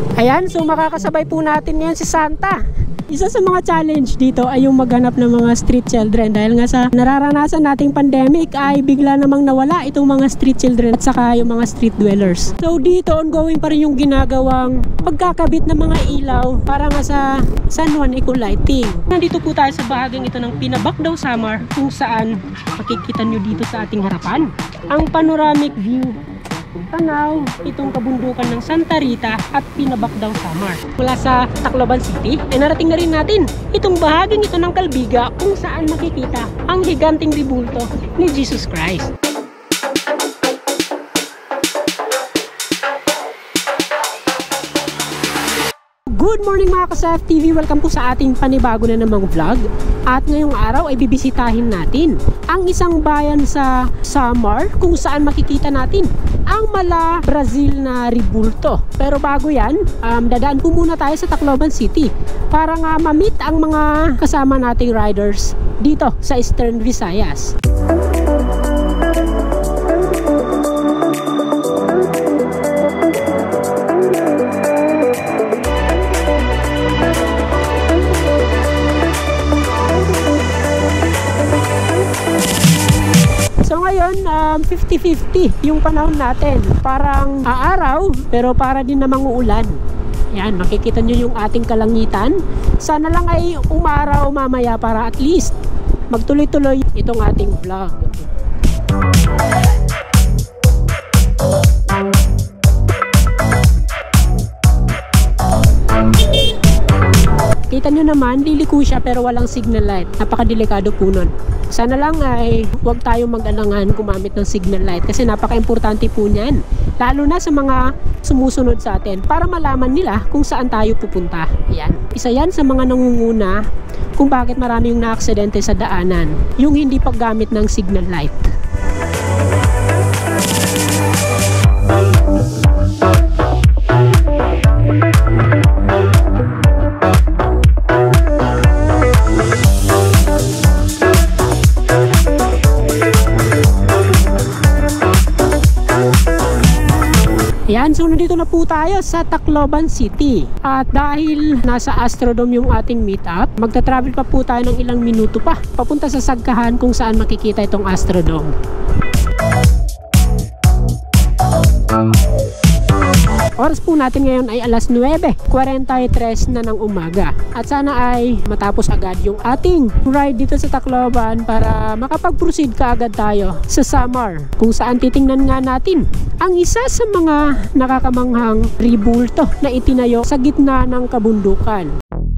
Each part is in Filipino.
Ayan, so makakasabay po natin ngayon si Santa. Isa sa mga challenge dito ay yung maghanap ng mga street children dahil nga sa nararanasan nating pandemic ay bigla namang nawala itong mga street children at saka yung mga street dwellers. So dito ongoing pa rin yung ginagawang pagkakabit ng mga ilaw para nga sa San Juan Eco Lighting. Nandito po tayo sa bahaging ito ng Pinabacdaw Samar kung saan makikita nyo dito sa ating harapan ang panoramic view. Tanaw itong kabundukan ng Santa Rita at Pinabacdaw Samar. Mula sa Tacloban City ay narating na rin natin itong bahaging ito ng Calbiga kung saan makikita ang higanting ribulto ni Jesus Christ. Good morning mga ka-Saf TV! Welcome po sa ating panibago na namang vlog. At ngayong araw ay bibisitahin natin ang isang bayan sa Samar kung saan makikita natin ang Mala Brazil na ribulto. Pero bago yan, dadaan po muna tayo sa Tacloban City para nga ma-meet ang mga kasama nating riders dito sa Eastern Visayas. So ngayon, 50-50 yung panahon natin. Parang aaraw, pero para din namang uulan. Yan, makikita nyo yung ating kalangitan. Sana lang ay umaraw mamaya para at least magtuloy-tuloy itong ating vlog. Kita nyo naman, liliko siya pero walang signal light. Napakadelikado po nun. Sana lang ay huwag tayong mag-alangan gumamit ng signal light kasi napaka-importante po niyan. Lalo na sa mga sumusunod sa atin para malaman nila kung saan tayo pupunta. Yan. Isa yan sa mga nangunguna kung bakit marami yung na-aksidente sa daanan. Yung hindi paggamit ng signal light. Yan, so nandito na po tayo sa Tacloban City. At dahil nasa Astrodome yung ating meetup, magta-travel pa po tayo ng ilang minuto pa papunta sa Sagkahan kung saan makikita itong Astrodome. Oras po natin ngayon ay alas 9:43 na ng umaga. At sana ay matapos agad yung ating ride dito sa Tacloban para makapag-proceed ka agad tayo sa Samar kung saan titingnan nga natin ang isa sa mga nakakamanghang ribulto na itinayo sa gitna ng kabundukan.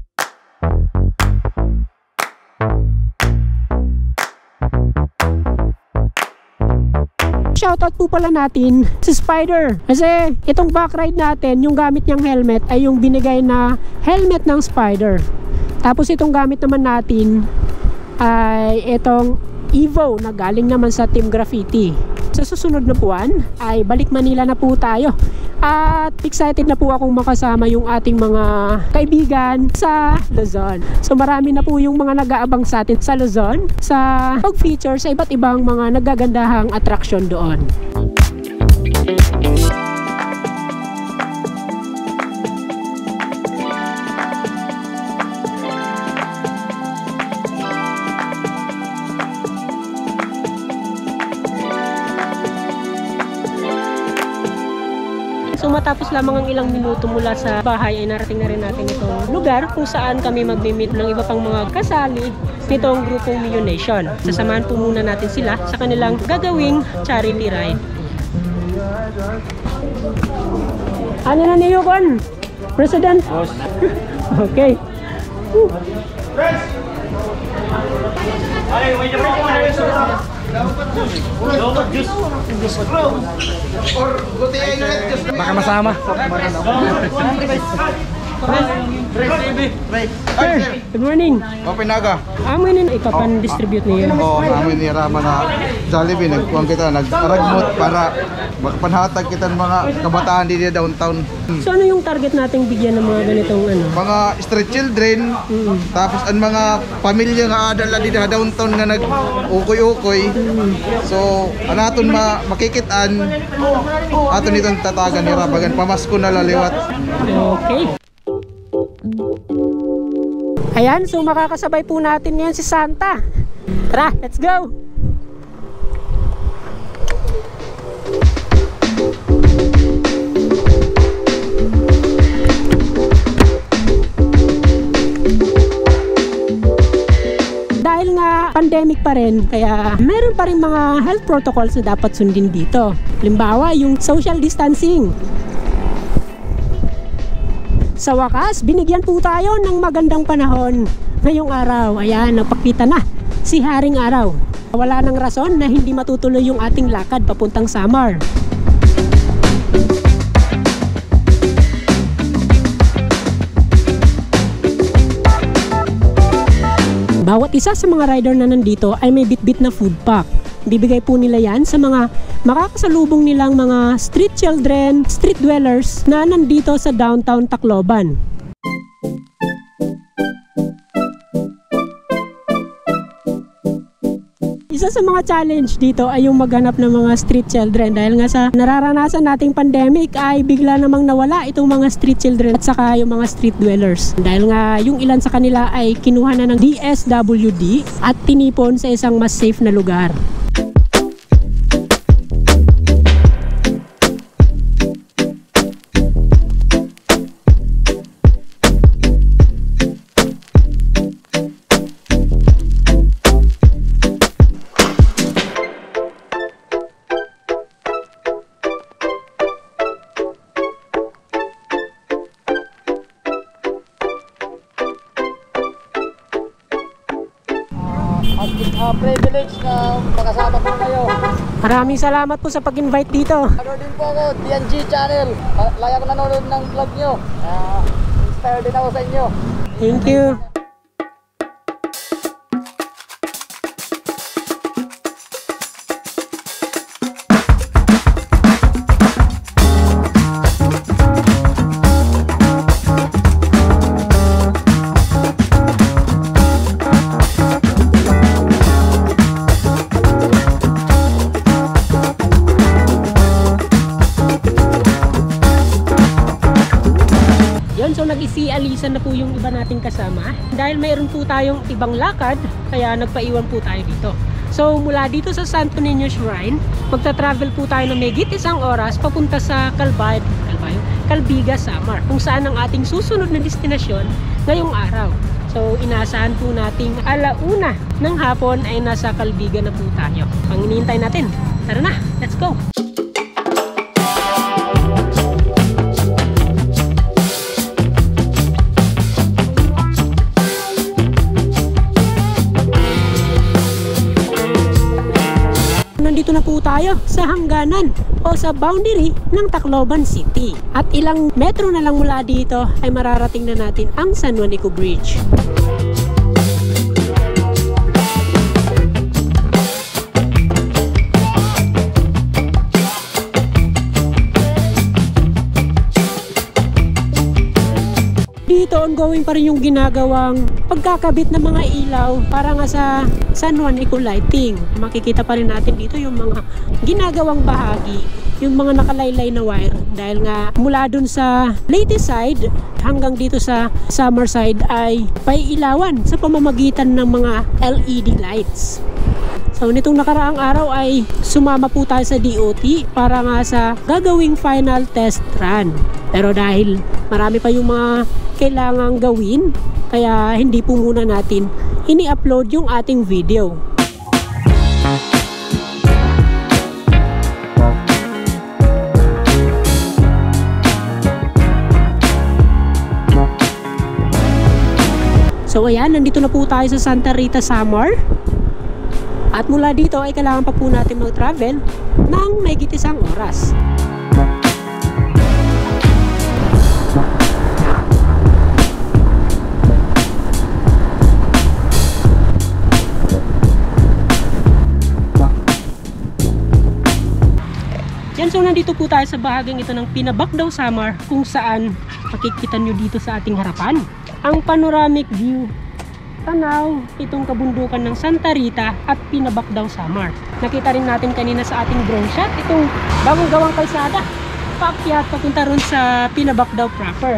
Shoutout po pala natin si Spider kasi itong back ride natin, yung gamit niyang helmet ay yung binigay na helmet ng Spider. Tapos itong gamit naman natin ay itong Evo na galing naman sa Team Graffiti. Sa susunod na buwan ay balik Manila na po tayo. At excited na po akong makasama yung ating mga kaibigan sa Luzon. So marami na po yung mga nag-aabang sa atin sa Luzon sa pag-feature sa iba't ibang mga nagagandahang attraction doon. So matapos lamang ang ilang minuto mula sa bahay ay narating na rin natin itong lugar kung saan kami magmi-meet ng iba pang mga kasali nitong grupong Mio Nation. Sasamahan po muna natin sila sa kanilang gagawing charity ride. Ano na niyo kon? President? Okay. Baka masama. Sir, good morning. Open naga. Amo ini ipapan-distribute niyo. Oo, namin ni Rama na Jollibee, nagkuhan kita, nag-aragmot para magpanhatag kita ng mga kabataan dito downtown. So ano yung target nating bigyan ng mga ganitong ano? Mga street children, tapos ang mga pamilya nga adala dito downtown nga nag-ukoy-ukoy. So, anaton makikitaan, aton itong tatagan ni Rabagan, pamasko na laliwat. Okay. Ayan, so makakasabay po natin ngayon si Santa. Tara, let's go! Dahil nga pandemic pa rin, kaya meron pa rin mga health protocols na dapat sundin dito. Halimbawa, yung social distancing. Sa wakas, binigyan po tayo ng magandang panahon ngayong araw. Ayan, napakita na si Haring Araw. Wala nang rason na hindi matutuloy yung ating lakad papuntang Samar. Bawat isa sa mga rider na nandito ay may bitbit na food pack. Bibigay po nila yan sa mga makakasalubong nilang mga street children, street dwellers na nandito sa downtown Tacloban. Isa sa mga challenge dito ay yung maghanap ng mga street children dahil nga sa nararanasan nating pandemic ay bigla namang nawala itong mga street children at saka yung mga street dwellers. Dahil nga yung ilan sa kanila ay kinuha na ng DSWD at tinipon sa isang mas safe na lugar. Privilege na makasama po kayo. Maraming salamat po sa pag-invite dito. Ano din po ako, DNG channel. Laya ko nanonood ng vlog nyo. Inspired din ako sa inyo. Thank you. So nag-isialisan na po yung iba nating kasama dahil mayroon po tayong ibang lakad kaya nagpaiwan po tayo dito. So mula dito sa Santo Niño Shrine, magta-travel po tayo ng mahigit 1 oras papunta sa Calbiga, Samar, kung saan ang ating susunod na destinasyon ngayong araw. So inaasahan po nating 1:00 ng hapon ay nasa Calbiga na po tayo. Ang hinihintay natin, tara na, let's go! Nandito na po tayo sa hangganan o sa boundary ng Tacloban City. At ilang metro na lang mula dito ay mararating na natin ang San Juanico Bridge. Dito ongoing pa rin yung ginagawang pagkakabit ng mga ilaw para nga sa San Juanico lighting. Makikita pa rin natin dito yung mga ginagawang bahagi, yung mga nakalaylay na wire. Dahil nga mula dun sa Leyte side hanggang dito sa Samar side ay pailawan sa pamamagitan ng mga LED lights. So nitong nakaraang araw ay sumama po tayo sa DOT para nga sa gagawing final test run. Pero dahil marami pa yung mga kailangang gawin, kaya hindi po muna natin ini-upload yung ating video. So ayan, nandito na po tayo sa Santa Rita, Samar. At mula dito ay kailangan pa po natin mag-travel ng mahigit 1 oras. nandito po tayo sa bahaging ito ng Pinabakdaw Samar, kung saan makikita nyo dito sa ating harapan ang panoramic view. Tanaw itong kabundukan ng Santa Rita at Pinabakdaw Samar. Nakita rin natin kanina sa ating drone shot itong bagong gawang kalsada paakyat papunta ron sa Pinabakdaw proper.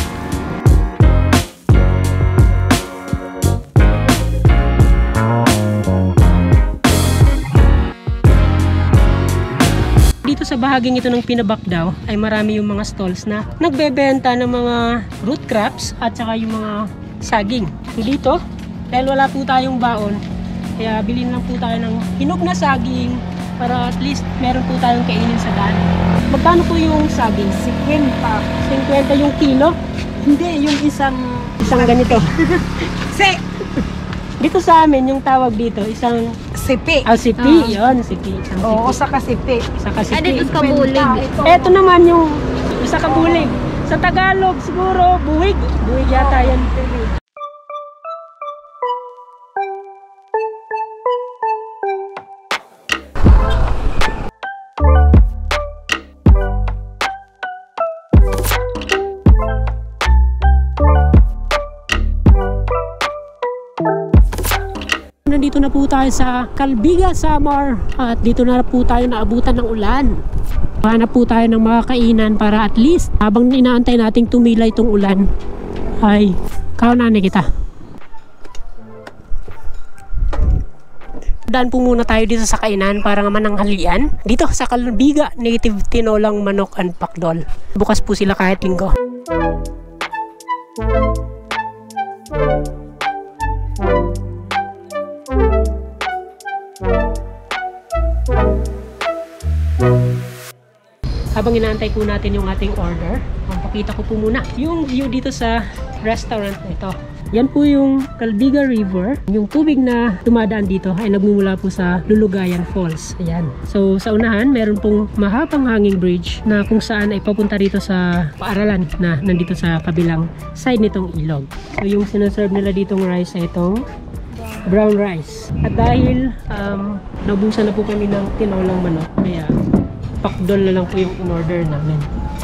Dito sa bahaging ito ng Pinabakdaw ay marami yung mga stalls na nagbebenta ng mga root crops at saka yung mga saging. So dito, dahil wala po tayong baon, kaya bilhin lang po tayo ng hinog na saging para at least meron po tayong kainin sa daan. Magkano po yung saging? 50 yung kilo? Hindi, yung isang ganito. Dito sa amin, yung tawag dito, isang Sipi. sipi. Yun, sipi. Oo, sa kasipi. Saka sipi. Dito sa kabulig. Ito naman yung sa kabulig. Sa Tagalog siguro, buwig. Buwig yata yan. Nandito na po tayo sa Calbiga, Samar at dito na po tayo naabutan ng ulan. Hanap po tayo ng mga kainan para at least habang inaantay nating tumila itong ulan ay kaunahan na kita. Daan po muna tayo dito sa kainan para nga mananghalian dito sa Calbiga Native Tinolang Manok and Pakdol. Bukas po sila kahit linggo. Habang inaantay po natin yung ating order, pakita ko po muna yung view dito sa restaurant na ito. Yan po yung Calbiga River. Yung tubig na dumadaan dito ay nagmumula po sa Lulugayan Falls. Ayan. So sa unahan, meron pong mahabang hanging bridge na kung saan ay papunta rito sa paaralan na nandito sa kabilang side nitong ilog. So yung sinaserve nila ditong rice ay itong brown rice. At dahil naubusan na po kami ng tinolang manok, kaya pakdol na lang po yung in-order namin.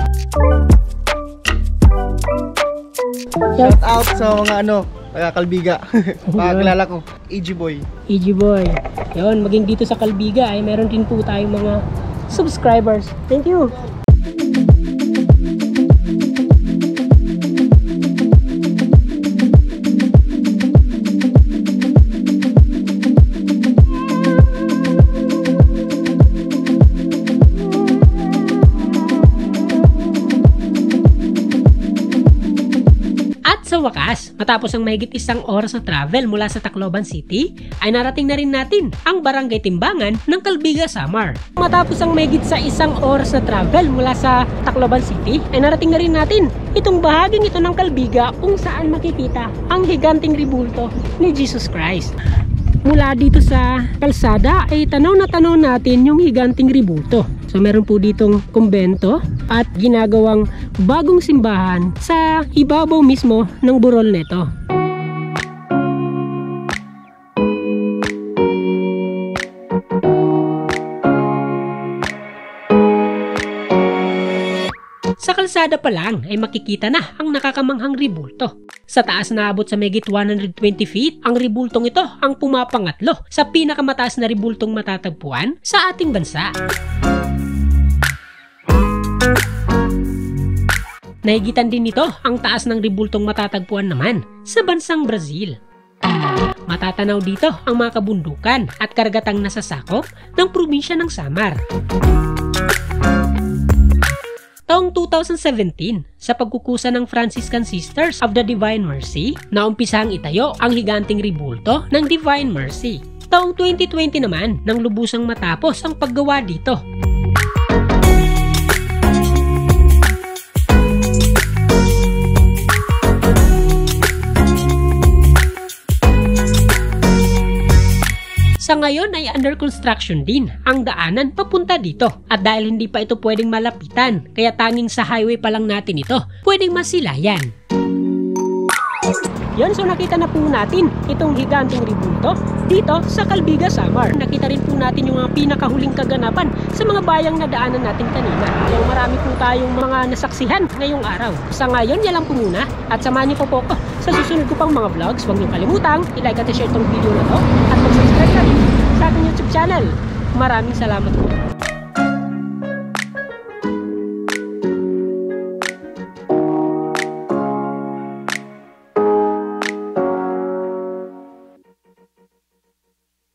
Shout out sa mga taga Calbiga. Pakilala ko, EG Boy. EG Boy. Yun, maging dito sa Calbiga ay meron din po tayong mga subscribers. Thank you! Sa wakas, matapos ang mahigit isang oras na travel mula sa Tacloban City, ay narating na rin natin ang barangay Timbangan ng Calbiga, Samar. Matapos ang mahigit sa isang oras na travel mula sa Tacloban City, ay narating na rin natin itong bahaging ito ng Calbiga kung saan makikita ang higanting ribulto ni Jesus Christ. Mula dito sa kalsada ay tanaw natin yung higanting ribulto. So meron po ditong kumbento at ginagawang bagong simbahan sa ibabaw mismo ng burol nito. Sa kalsada pa lang ay makikita na ang nakakamanghang ribulto. Sa taas na abot sa megit 120 feet, ang ribultong ito ang pumapangatlo sa pinakamataas na ribultong matatagpuan sa ating bansa. Nahigitan din nito ang taas ng ribultong matatagpuan naman sa bansang Brazil. Matatanaw dito ang mga kabundukan at karagatang nasasakop ng probinsya ng Samar. Taong 2017, sa pagkukusa ng Franciscan Sisters of the Divine Mercy, naumpisang itayo ang higanting ribulto ng Divine Mercy. Taong 2020 naman, nang lubusang matapos ang paggawa dito. Sa ngayon ay under construction din ang daanan papunta dito. At dahil hindi pa ito pwedeng malapitan, kaya tanging sa highway pa lang natin ito pwedeng masilayan. Yun, so nakita na po natin itong higanting ribulto dito sa Calbiga, Samar. Nakita rin po natin yung mga pinakahuling kaganapan sa mga bayang nadaanan natin kanina. Yung marami po tayong mga nasaksihan ngayong araw. Sa ngayon, yan lang po muna. At samahan niyo po ko sa susunod ko pang mga vlogs. Huwag niyo kalimutang i-like at i-share itong video na to. At mag-subscribe na rin sa aking YouTube channel. Maraming salamat po.